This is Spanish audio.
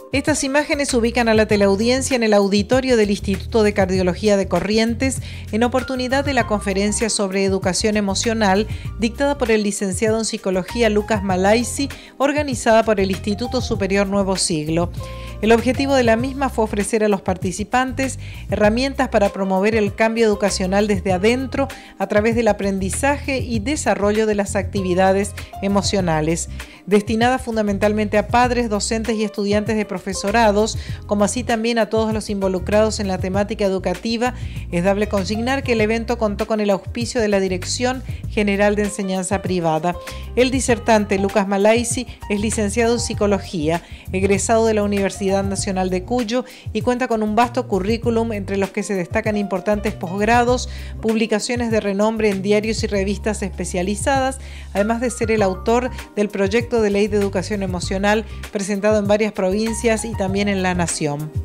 Estas imágenes ubican a la teleaudiencia en el auditorio del Instituto de Cardiología de Corrientes en oportunidad de la conferencia sobre educación emocional dictada por el licenciado en Psicología Lucas Malaisi, organizada por el Instituto Superior Nuevo Siglo. El objetivo de la misma fue ofrecer a los participantes herramientas para promover el cambio educacional desde adentro a través del aprendizaje y desarrollo de las actividades emocionales, destinada fundamentalmente a padres, docentes y estudiantes de profesorados, como así también a todos los involucrados en la temática educativa. Es dable consignar que el evento contó con el auspicio de la Dirección General de Enseñanza Privada. El disertante Lucas Malaisi es licenciado en Psicología, egresado de la Universidad Nacional de Cuyo y cuenta con un vasto currículum entre los que se destacan importantes posgrados, publicaciones de renombre en diarios y revistas especializadas, además de ser el autor del proyecto de ley de educación emocional presentado en varias provincias y también en La Nación.